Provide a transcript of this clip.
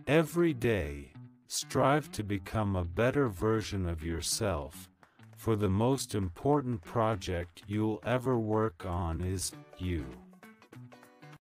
Every day, strive to become a better version of yourself, for the most important project you'll ever work on is you.